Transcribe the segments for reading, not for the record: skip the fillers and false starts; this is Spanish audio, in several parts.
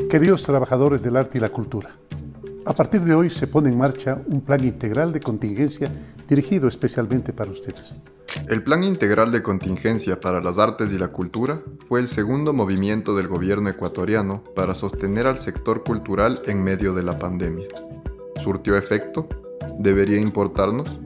Queridos trabajadores del arte y la cultura, a partir de hoy se pone en marcha un plan integral de contingencia dirigido especialmente para ustedes. El Plan Integral de Contingencia para las Artes y la Cultura fue el segundo movimiento del gobierno ecuatoriano para sostener al sector cultural en medio de la pandemia. ¿Surtió efecto? ¿Debería importarnos?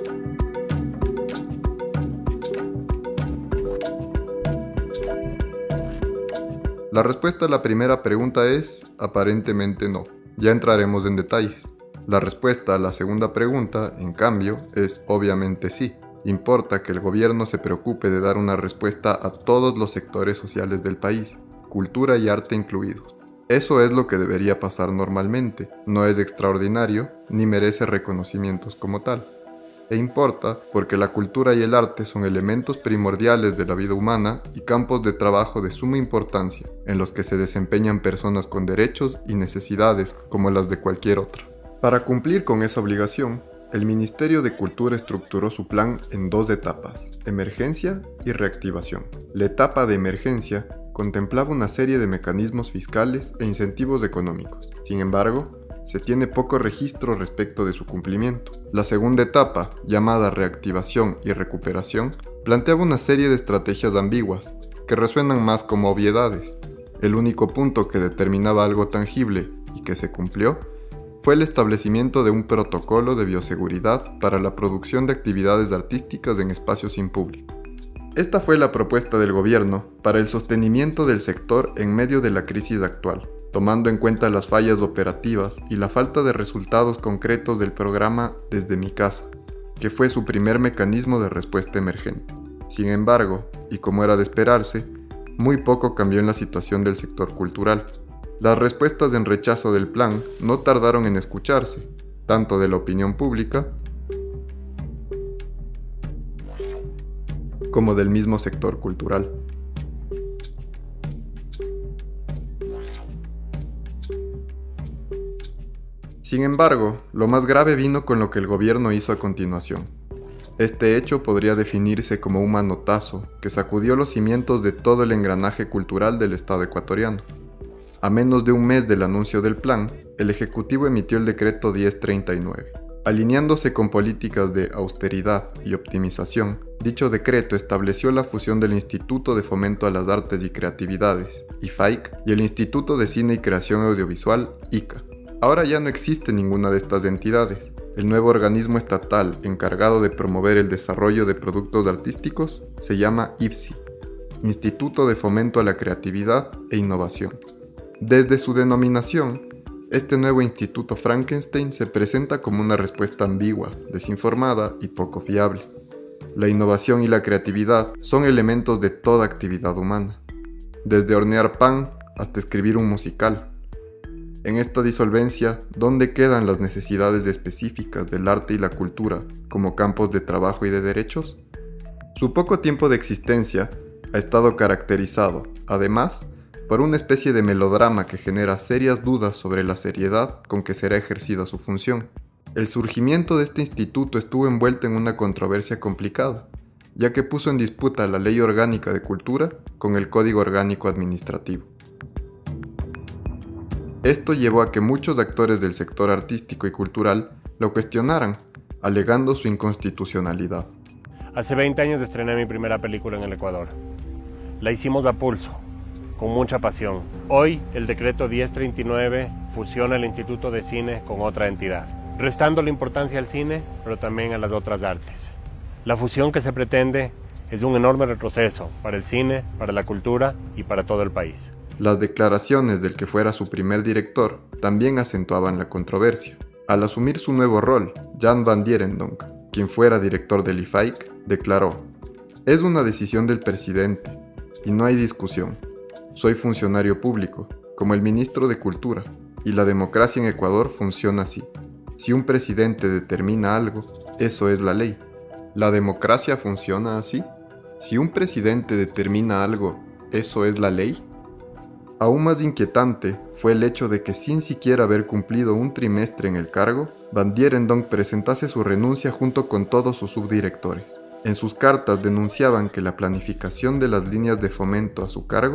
La respuesta a la primera pregunta es, aparentemente no. Ya entraremos en detalles. La respuesta a la segunda pregunta, en cambio, es obviamente sí. Importa que el gobierno se preocupe de dar una respuesta a todos los sectores sociales del país, cultura y arte incluidos. Eso es lo que debería pasar normalmente, no es extraordinario ni merece reconocimientos como tal. E importa porque la cultura y el arte son elementos primordiales de la vida humana y campos de trabajo de suma importancia, en los que se desempeñan personas con derechos y necesidades como las de cualquier otra. Para cumplir con esa obligación, el Ministerio de Cultura estructuró su plan en dos etapas, emergencia y reactivación. La etapa de emergencia contemplaba una serie de mecanismos fiscales e incentivos económicos. Sin embargo, se tiene poco registro respecto de su cumplimiento. La segunda etapa, llamada reactivación y recuperación, planteaba una serie de estrategias ambiguas, que resuenan más como obviedades. El único punto que determinaba algo tangible y que se cumplió fue el establecimiento de un protocolo de bioseguridad para la producción de actividades artísticas en espacios sin público. Esta fue la propuesta del gobierno para el sostenimiento del sector en medio de la crisis actual, tomando en cuenta las fallas operativas y la falta de resultados concretos del programa Desde mi casa, que fue su primer mecanismo de respuesta emergente. Sin embargo, y como era de esperarse, muy poco cambió en la situación del sector cultural. Las respuestas en rechazo del plan no tardaron en escucharse, tanto de la opinión pública como del mismo sector cultural. Sin embargo, lo más grave vino con lo que el gobierno hizo a continuación. Este hecho podría definirse como un manotazo que sacudió los cimientos de todo el engranaje cultural del Estado ecuatoriano. A menos de un mes del anuncio del plan, el Ejecutivo emitió el decreto 1039. Alineándose con políticas de austeridad y optimización, dicho decreto estableció la fusión del Instituto de Fomento a las Artes y Creatividades, IFAIC, y el Instituto de Cine y Creación Audiovisual, ICA. Ahora ya no existe ninguna de estas entidades. El nuevo organismo estatal encargado de promover el desarrollo de productos artísticos se llama IFCI, Instituto de Fomento a la Creatividad e Innovación. Desde su denominación, este nuevo Instituto Frankenstein se presenta como una respuesta ambigua, desinformada y poco fiable. La innovación y la creatividad son elementos de toda actividad humana, desde hornear pan hasta escribir un musical. En esta disolvencia, ¿dónde quedan las necesidades específicas del arte y la cultura como campos de trabajo y de derechos? Su poco tiempo de existencia ha estado caracterizado, además, por una especie de melodrama que genera serias dudas sobre la seriedad con que será ejercida su función. El surgimiento de este instituto estuvo envuelto en una controversia complicada, ya que puso en disputa la Ley Orgánica de Cultura con el Código Orgánico Administrativo. Esto llevó a que muchos actores del sector artístico y cultural lo cuestionaran, alegando su inconstitucionalidad. Hace 20 años estrené mi primera película en el Ecuador. La hicimos a pulso, con mucha pasión. Hoy, el decreto 1039 fusiona el Instituto de Cine con otra entidad, restando la importancia al cine, pero también a las otras artes. La fusión que se pretende es un enorme retroceso para el cine, para la cultura y para todo el país. Las declaraciones del que fuera su primer director también acentuaban la controversia. Al asumir su nuevo rol, Jan van Dierendonck, quien fuera director del IFAIC, declaró: «Es una decisión del presidente, y no hay discusión. Soy funcionario público, como el ministro de Cultura, y la democracia en Ecuador funciona así. Si un presidente determina algo, eso es la ley. ¿La democracia funciona así? Si un presidente determina algo, ¿eso es la ley?». Aún más inquietante fue el hecho de que sin siquiera haber cumplido un trimestre en el cargo, Van Dierendonck presentase su renuncia junto con todos sus subdirectores. En sus cartas denunciaban que la planificación de las líneas de fomento a su cargo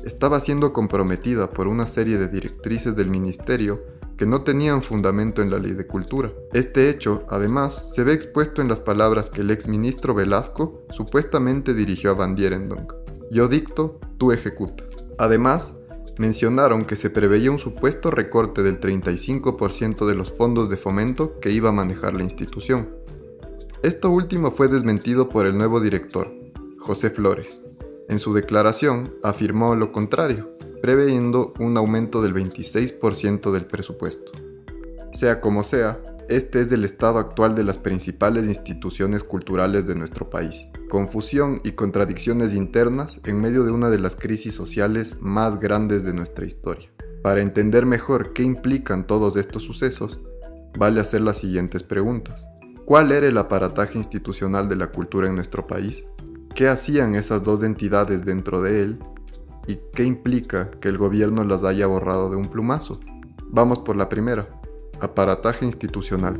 estaba siendo comprometida por una serie de directrices del ministerio que no tenían fundamento en la Ley de Cultura. Este hecho, además, se ve expuesto en las palabras que el exministro Velasco supuestamente dirigió a Van Dierendonck: yo dicto, tú ejecutas. Además, mencionaron que se preveía un supuesto recorte del 35% de los fondos de fomento que iba a manejar la institución. Esto último fue desmentido por el nuevo director, José Flores. En su declaración afirmó lo contrario, previendo un aumento del 26% del presupuesto. Sea como sea, este es el estado actual de las principales instituciones culturales de nuestro país. Confusión y contradicciones internas en medio de una de las crisis sociales más grandes de nuestra historia. Para entender mejor qué implican todos estos sucesos, vale hacer las siguientes preguntas. ¿Cuál era el aparataje institucional de la cultura en nuestro país? ¿Qué hacían esas dos entidades dentro de él? ¿Y qué implica que el gobierno las haya borrado de un plumazo? Vamos por la primera. Aparataje institucional.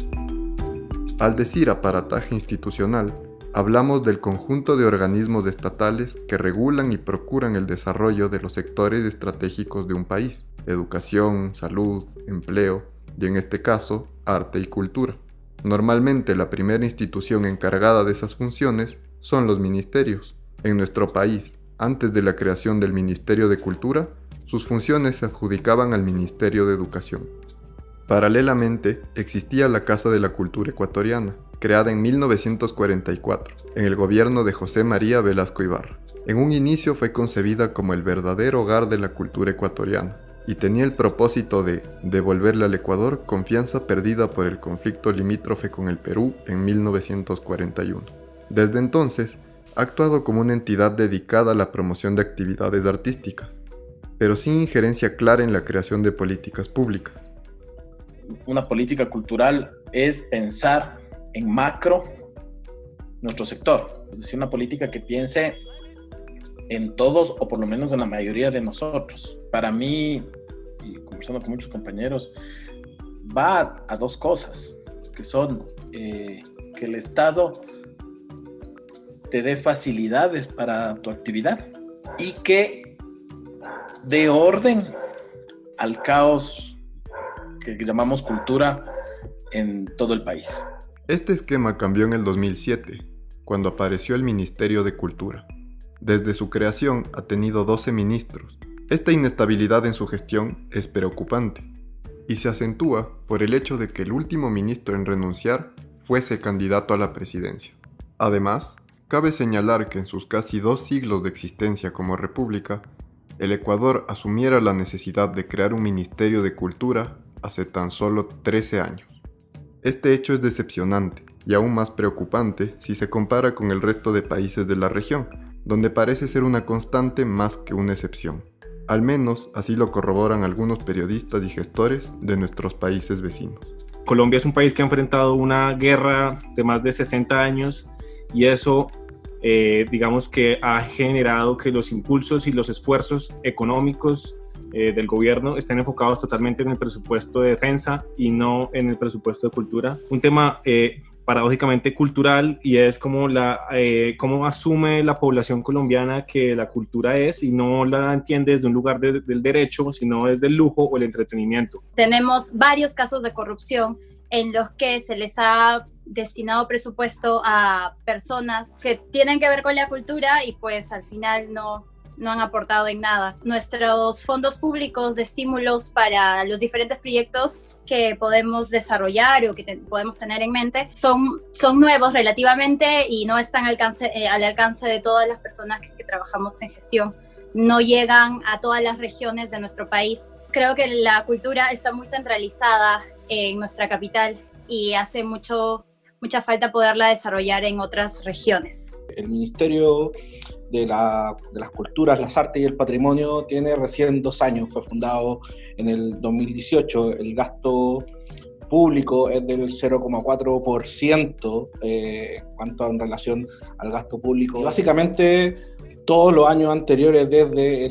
Al decir aparataje institucional, hablamos del conjunto de organismos estatales que regulan y procuran el desarrollo de los sectores estratégicos de un país: educación, salud, empleo y, en este caso, arte y cultura. Normalmente la primera institución encargada de esas funciones son los ministerios. En nuestro país, antes de la creación del Ministerio de Cultura, sus funciones se adjudicaban al Ministerio de Educación. Paralelamente, existía la Casa de la Cultura Ecuatoriana, creada en 1944, en el gobierno de José María Velasco Ibarra. En un inicio fue concebida como el verdadero hogar de la cultura ecuatoriana, y tenía el propósito de devolverle al Ecuador confianza perdida por el conflicto limítrofe con el Perú en 1941. Desde entonces, ha actuado como una entidad dedicada a la promoción de actividades artísticas, pero sin injerencia clara en la creación de políticas públicas. Una política cultural es pensar en macro nuestro sector, es decir, una política que piense en todos o por lo menos en la mayoría de nosotros. Para mí, y conversando con muchos compañeros, va a dos cosas, que son que el Estado te dé facilidades para tu actividad y que dé orden al caos que llamamos cultura en todo el país. Este esquema cambió en el 2007, cuando apareció el Ministerio de Cultura. Desde su creación ha tenido 12 ministros. Esta inestabilidad en su gestión es preocupante y se acentúa por el hecho de que el último ministro en renunciar fuese candidato a la presidencia. Además, cabe señalar que en sus casi 2 siglos de existencia como república, el Ecuador asumiera la necesidad de crear un Ministerio de Cultura hace tan solo 13 años. Este hecho es decepcionante y aún más preocupante si se compara con el resto de países de la región, donde parece ser una constante más que una excepción. Al menos así lo corroboran algunos periodistas y gestores de nuestros países vecinos. Colombia es un país que ha enfrentado una guerra de más de 60 años y eso digamos que ha generado que los impulsos y los esfuerzos económicos del gobierno estén enfocados totalmente en el presupuesto de defensa y no en el presupuesto de cultura. Un tema paradójicamente cultural, y es como cómo asume la población colombiana que la cultura es, y no la entiende desde un lugar del derecho, sino desde el lujo o el entretenimiento. Tenemos varios casos de corrupción en los que se les ha destinado presupuesto a personas que tienen que ver con la cultura y pues al final no han aportado en nada. Nuestros fondos públicos de estímulos para los diferentes proyectos que podemos desarrollar o que podemos tener en mente son nuevos relativamente y no están al alcance de todas las personas que trabajamos en gestión. No llegan a todas las regiones de nuestro país. Creo que la cultura está muy centralizada en nuestra capital y hace mucha falta poderla desarrollar en otras regiones. El Ministerio de las Culturas, las Artes y el Patrimonio tiene recién 2 años, fue fundado en el 2018. El gasto público es del 0,4% en cuanto en relación al gasto público. Y básicamente todos los años anteriores, desde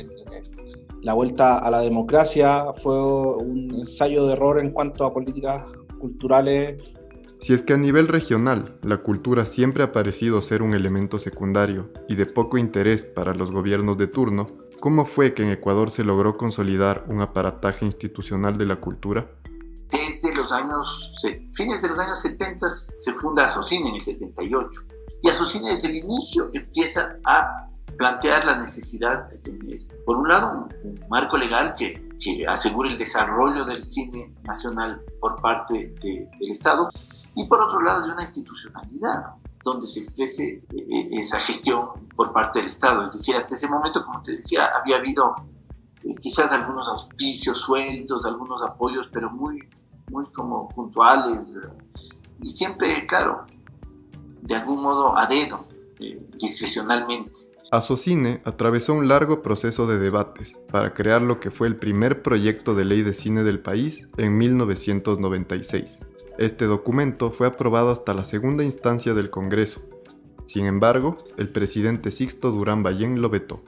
la vuelta a la democracia, fue un ensayo de error en cuanto a políticas culturales. Si es que a nivel regional, la cultura siempre ha parecido ser un elemento secundario y de poco interés para los gobiernos de turno, ¿Cómo fue que en Ecuador se logró consolidar un aparataje institucional de la cultura? Desde los fines de los años 70 se funda Asocine en el 78. Y Asocine desde el inicio empieza a plantear la necesidad de tener, por un lado, un marco legal que asegure el desarrollo del cine nacional por parte del Estado, y por otro lado de una institucionalidad donde se exprese esa gestión por parte del Estado. Es decir, hasta ese momento, como te decía, había habido quizás algunos auspicios sueltos, algunos apoyos, pero muy como puntuales, y siempre, claro, de algún modo a dedo, discrecionalmente. Asocine atravesó un largo proceso de debates para crear lo que fue el primer proyecto de ley de cine del país en 1996. Este documento fue aprobado hasta la segunda instancia del Congreso. Sin embargo, el presidente Sixto Durán Ballén lo vetó.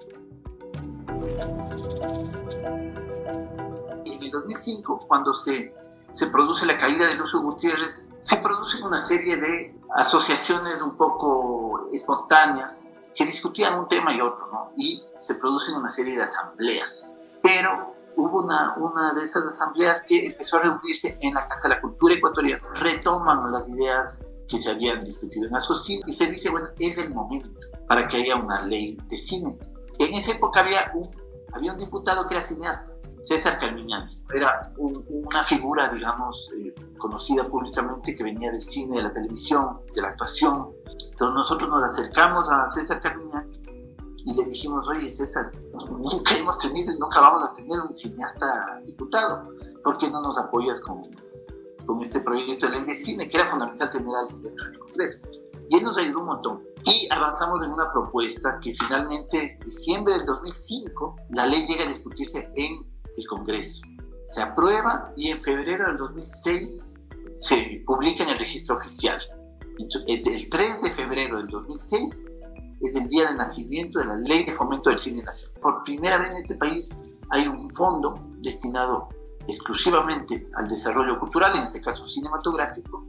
En el 2005, cuando se produce la caída de Lucio Gutiérrez, se producen una serie de asociaciones un poco espontáneas que discutían un tema y otro, ¿no? Y se producen una serie de asambleas. Pero hubo una de esas asambleas que empezó a reunirse en la Casa de la Cultura Ecuatoriana. Retoman las ideas que se habían discutido en Asocine y se dice, bueno, es el momento para que haya una ley de cine. En esa época había un diputado que era cineasta, César Carmiñani. Era una figura, digamos, conocida públicamente, que venía del cine, de la televisión, de la actuación. Entonces nosotros nos acercamos a César Carmiñani y le dijimos, oye César, nunca hemos tenido y nunca vamos a tener un cineasta diputado. ¿Por qué no nos apoyas con este proyecto de ley de cine? Que era fundamental tener a alguien dentro del Congreso. Y él nos ayudó un montón. Y avanzamos en una propuesta que finalmente, en diciembre del 2005, la ley llega a discutirse en el Congreso. Se aprueba y en febrero del 2006 se publica en el registro oficial. El 3 de febrero del 2006 es el día de nacimiento de la Ley de Fomento del Cine Nacional. Por primera vez en este país hay un fondo destinado exclusivamente al desarrollo cultural, en este caso cinematográfico,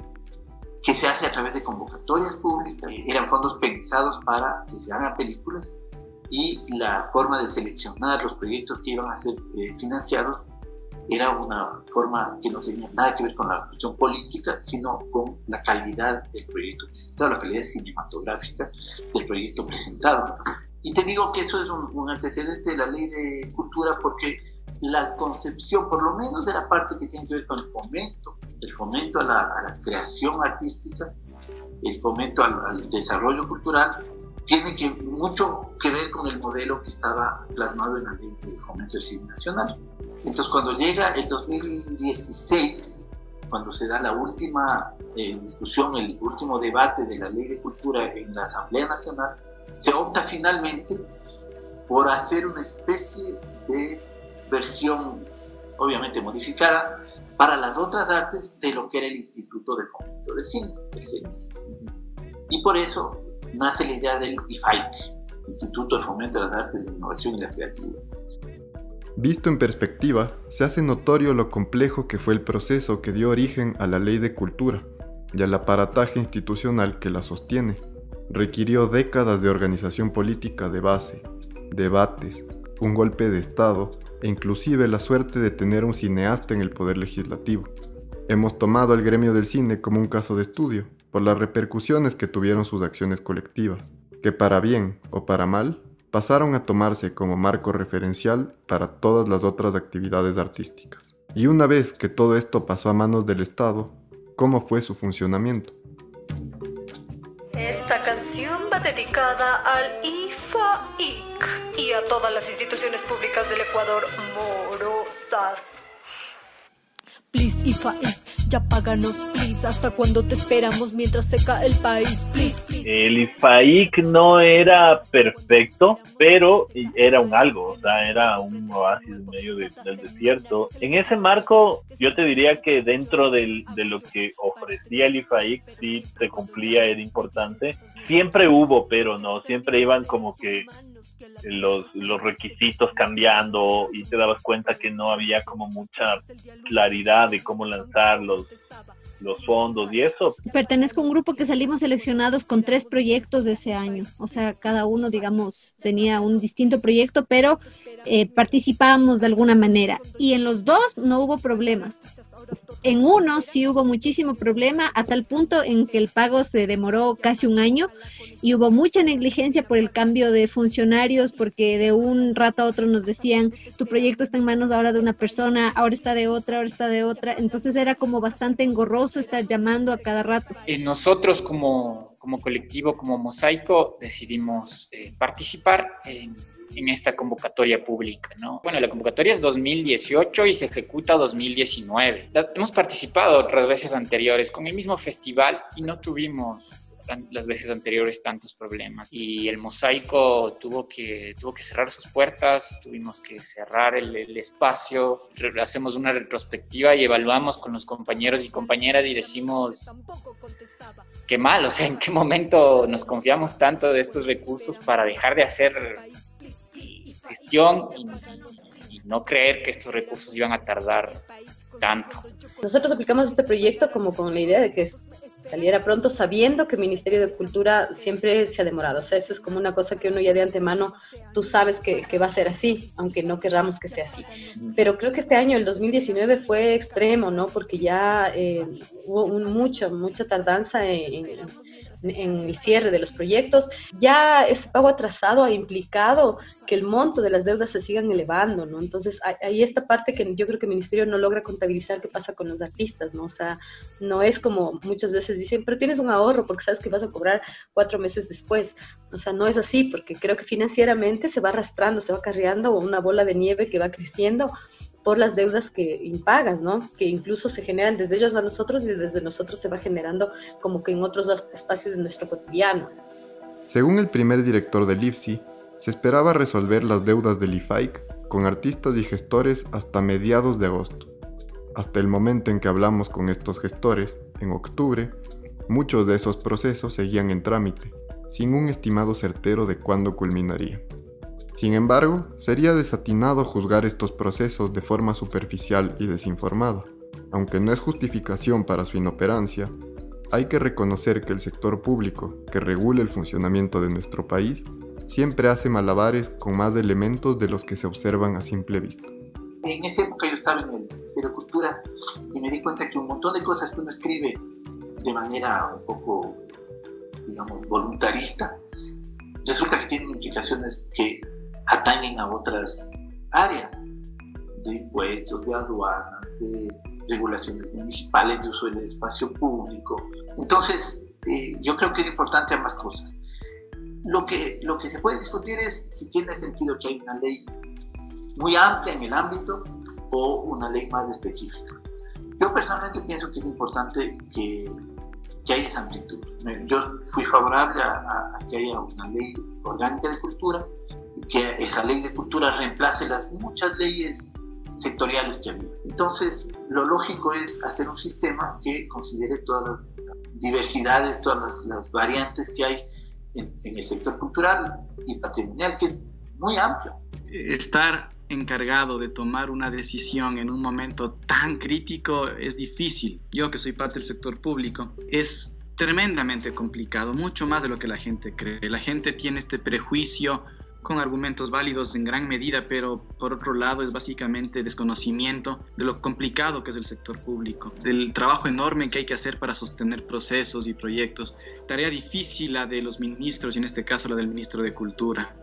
que se hace a través de convocatorias públicas. Eran fondos pensados para que se hagan películas, y la forma de seleccionar los proyectos que iban a ser financiados era una forma que no tenía nada que ver con la cuestión política, sino con la calidad del proyecto presentado, la calidad cinematográfica del proyecto presentado. Y te digo que eso es un antecedente de la ley de cultura, porque la concepción, por lo menos de la parte que tiene que ver con el fomento a la creación artística, el fomento al desarrollo cultural, tiene mucho que ver con el modelo que estaba plasmado en la ley de fomento del cine nacional. Entonces, cuando llega el 2016, cuando se da la última discusión, el último debate de la ley de cultura en la Asamblea Nacional, se opta finalmente por hacer una especie de versión, obviamente modificada, para las otras artes de lo que era el Instituto de Fomento del Cine, el CENICE. Y por eso nace la idea del IFAIC, Instituto de Fomento de las Artes, la Innovación y las Creatividades. Visto en perspectiva, se hace notorio lo complejo que fue el proceso que dio origen a la Ley de Cultura y al aparataje institucional que la sostiene. Requirió décadas de organización política de base, debates, un golpe de Estado e inclusive la suerte de tener un cineasta en el poder legislativo. Hemos tomado al gremio del cine como un caso de estudio, por las repercusiones que tuvieron sus acciones colectivas, que para bien o para mal, pasaron a tomarse como marco referencial para todas las otras actividades artísticas. Y una vez que todo esto pasó a manos del Estado, ¿cómo fue su funcionamiento? Esta canción va dedicada al IFAIC y a todas las instituciones públicas del Ecuador morosas. Please, IFAIC, ya páganos, please. ¿Hasta cuándo te esperamos mientras se cae el país? Please, please. El IFAIC no era perfecto, pero era un algo, o sea, era un oasis en medio del desierto. En ese marco, yo te diría que dentro de lo que ofrecía el IFAIC, sí se cumplía, era importante. siempre hubo, pero no, siempre iban como que los requisitos cambiando y te dabas cuenta que no había como mucha claridad de cómo lanzar los fondos y eso. Pertenezco a un grupo que salimos seleccionados con 3 proyectos de ese año, o sea, cada uno, digamos, tenía un distinto proyecto, pero participábamos de alguna manera, y en los 2 no hubo problemas. En uno sí hubo muchísimo problema, a tal punto en que el pago se demoró casi un año y hubo mucha negligencia por el cambio de funcionarios, porque de un rato a otro nos decían, tu proyecto está en manos ahora de una persona, ahora está de otra, ahora está de otra. Entonces era como bastante engorroso estar llamando a cada rato. Nosotros como colectivo, como Mosaico, decidimos participar en esta convocatoria pública, ¿no? Bueno, la convocatoria es 2018 y se ejecuta 2019. Hemos participado otras veces anteriores con el mismo festival y no tuvimos las veces anteriores tantos problemas. Y el Mosaico tuvo que cerrar sus puertas, tuvimos que cerrar el espacio, hacemos una retrospectiva y evaluamos con los compañeros y compañeras y decimos, qué mal, o sea, en qué momento nos confiamos tanto de estos recursos para dejar de hacer gestión y no creer que estos recursos iban a tardar tanto. Nosotros aplicamos este proyecto como con la idea de que saliera pronto, sabiendo que el Ministerio de Cultura siempre se ha demorado. O sea, eso es como una cosa que uno ya de antemano, tú sabes que va a ser así, aunque no querramos que sea así. Pero creo que este año, el 2019, fue extremo, ¿no? Porque ya hubo mucha tardanza en el cierre de los proyectos. Ya ese pago atrasado ha implicado que el monto de las deudas se sigan elevando, ¿no? Entonces hay esta parte que yo creo que el Ministerio no logra contabilizar qué pasa con los artistas, ¿no? O sea, no es como muchas veces dicen, pero tienes un ahorro porque sabes que vas a cobrar 4 meses después. O sea, no es así, porque creo que financieramente se va arrastrando, se va acarreando una bola de nieve que va creciendo por las deudas que impagas, ¿no? Que incluso se generan desde ellos a nosotros y desde nosotros se va generando como que en otros espacios de nuestro cotidiano. Según el primer director del IFSI, se esperaba resolver las deudas del IFAIC con artistas y gestores hasta mediados de agosto. Hasta el momento en que hablamos con estos gestores, en octubre, muchos de esos procesos seguían en trámite, sin un estimado certero de cuándo culminaría. Sin embargo, sería desatinado juzgar estos procesos de forma superficial y desinformada. Aunque no es justificación para su inoperancia, hay que reconocer que el sector público, que regula el funcionamiento de nuestro país, siempre hace malabares con más elementos de los que se observan a simple vista. En esa época yo estaba en el Ministerio de Cultura y me di cuenta que un montón de cosas que uno escribe de manera un poco, digamos, voluntarista, resulta que tienen implicaciones que atañen a otras áreas de impuestos, de aduanas, de regulaciones municipales de uso del espacio público. Entonces, yo creo que es importante ambas cosas. Lo que se puede discutir es si tiene sentido que hay una ley muy amplia en el ámbito o una ley más específica. Yo personalmente pienso que es importante que haya esa amplitud. Yo fui favorable a que haya una ley orgánica de cultura, que esa ley de cultura reemplace las muchas leyes sectoriales que había. Entonces, lo lógico es hacer un sistema que considere todas las diversidades, todas las variantes que hay en el sector cultural y patrimonial, que es muy amplio. Estar encargado de tomar una decisión en un momento tan crítico es difícil. Yo, que soy parte del sector público, es tremendamente complicado, mucho más de lo que la gente cree. La gente tiene este prejuicio con argumentos válidos en gran medida, pero por otro lado es básicamente desconocimiento de lo complicado que es el sector público, del trabajo enorme que hay que hacer para sostener procesos y proyectos. Tarea difícil la de los ministros y en este caso la del ministro de Cultura.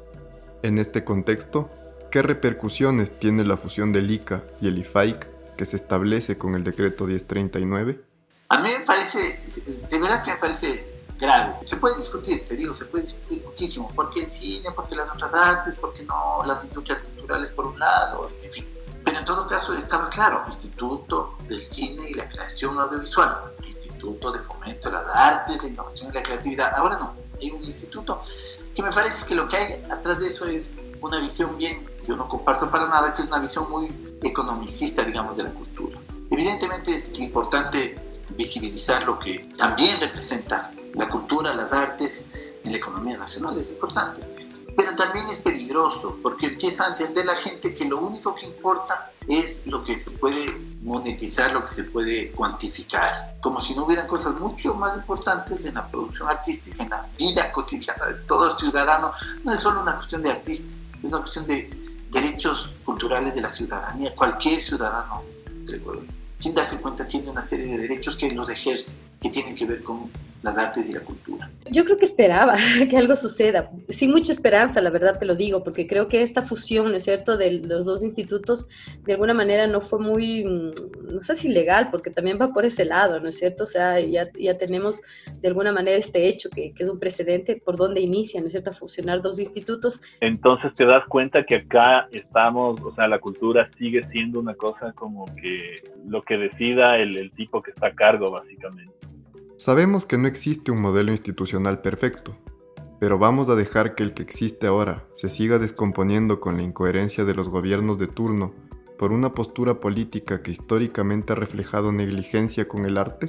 En este contexto, ¿qué repercusiones tiene la fusión del ICA y el IFAIC que se establece con el decreto 1039? A mí me parece, de verdad que me parece grave. Se puede discutir, te digo, se puede discutir muchísimo. ¿Por qué el cine? ¿Por qué las otras artes? ¿Por qué no las industrias culturales por un lado? En fin. Pero en todo caso estaba claro, Instituto del Cine y la Creación Audiovisual, Instituto de Fomento de las Artes, la Innovación y la Creatividad. Ahora no, hay un instituto que me parece que lo que hay atrás de eso es una visión bien, yo no comparto para nada, que es una visión muy economicista, digamos, de la cultura. Evidentemente es importante visibilizar lo que también representa la cultura, las artes en la economía nacional, es importante. Pero también es peligroso porque empieza a entender la gente que lo único que importa es lo que se puede monetizar, lo que se puede cuantificar, como si no hubieran cosas mucho más importantes en la producción artística, en la vida cotidiana de todo ciudadano. No es solo una cuestión de artistas, es una cuestión de derechos culturales de la ciudadanía. Cualquier ciudadano del Ecuador, sin darse cuenta, tiene una serie de derechos que los ejerce, que tienen que ver con las artes y la cultura. Yo creo que esperaba que algo suceda, sin mucha esperanza, la verdad te lo digo, porque creo que esta fusión, ¿no es cierto?, de los dos institutos, de alguna manera no fue muy, no sé si legal, porque también va por ese lado, ¿no es cierto? O sea, ya tenemos de alguna manera este hecho que es un precedente por donde inicia, ¿no es cierto?, a fusionar dos institutos. Entonces te das cuenta que acá estamos, o sea, la cultura sigue siendo una cosa como que lo que decida el tipo que está a cargo, básicamente. Sabemos que no existe un modelo institucional perfecto, pero vamos a dejar que el que existe ahora se siga descomponiendo con la incoherencia de los gobiernos de turno por una postura política que históricamente ha reflejado negligencia con el arte.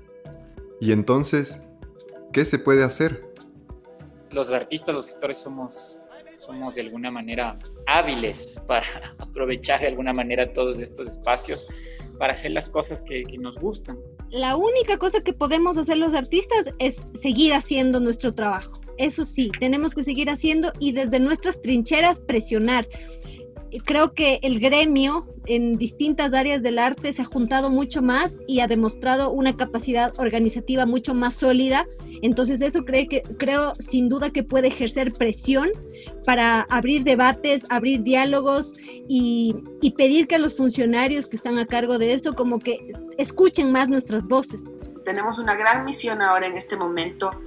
Y entonces, ¿qué se puede hacer? Los artistas, los gestores somos de alguna manera hábiles para aprovechar de alguna manera todos estos espacios para hacer las cosas que nos gustan. La única cosa que podemos hacer los artistas es seguir haciendo nuestro trabajo. Eso sí, tenemos que seguir haciendo y desde nuestras trincheras presionar. Creo que el gremio en distintas áreas del arte se ha juntado mucho más y ha demostrado una capacidad organizativa mucho más sólida. Entonces eso creo sin duda que puede ejercer presión para abrir debates, abrir diálogos y pedir que a los funcionarios que están a cargo de esto como que escuchen más nuestras voces. Tenemos una gran misión ahora en este momento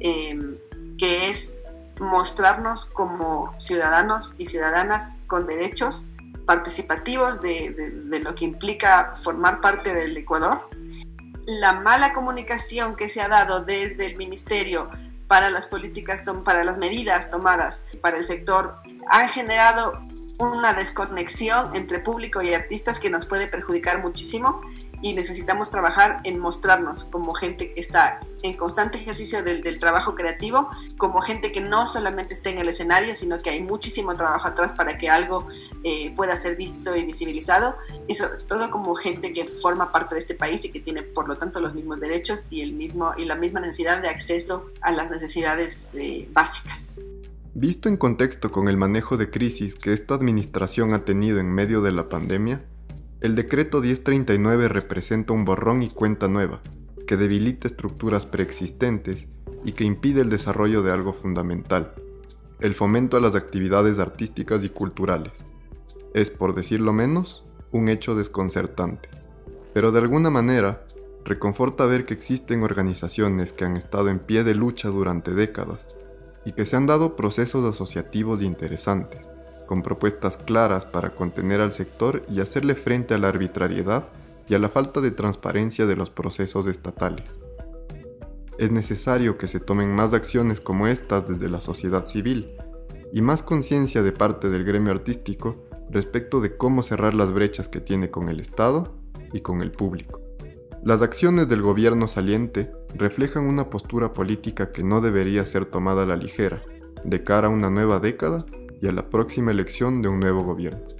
que es mostrarnos como ciudadanos y ciudadanas con derechos participativos de lo que implica formar parte del Ecuador. La mala comunicación que se ha dado desde el Ministerio para las políticas, para las medidas tomadas para el sector, han generado una desconexión entre público y artistas que nos puede perjudicar muchísimo y necesitamos trabajar en mostrarnos como gente que está en constante ejercicio del trabajo creativo, como gente que no solamente está en el escenario, sino que hay muchísimo trabajo atrás para que algo pueda ser visto y visibilizado, y sobre todo como gente que forma parte de este país y que tiene por lo tanto los mismos derechos y la misma necesidad de acceso a las necesidades básicas. Visto en contexto con el manejo de crisis que esta administración ha tenido en medio de la pandemia, el decreto 1039 representa un borrón y cuenta nueva, que debilita estructuras preexistentes y que impide el desarrollo de algo fundamental, el fomento a las actividades artísticas y culturales. Es, por decirlo menos, un hecho desconcertante. Pero de alguna manera, reconforta ver que existen organizaciones que han estado en pie de lucha durante décadas y que se han dado procesos asociativos interesantes, con propuestas claras para contener al sector y hacerle frente a la arbitrariedad y a la falta de transparencia de los procesos estatales. Es necesario que se tomen más acciones como estas desde la sociedad civil y más conciencia de parte del gremio artístico respecto de cómo cerrar las brechas que tiene con el Estado y con el público. Las acciones del gobierno saliente reflejan una postura política que no debería ser tomada a la ligera, de cara a una nueva década y a la próxima elección de un nuevo gobierno.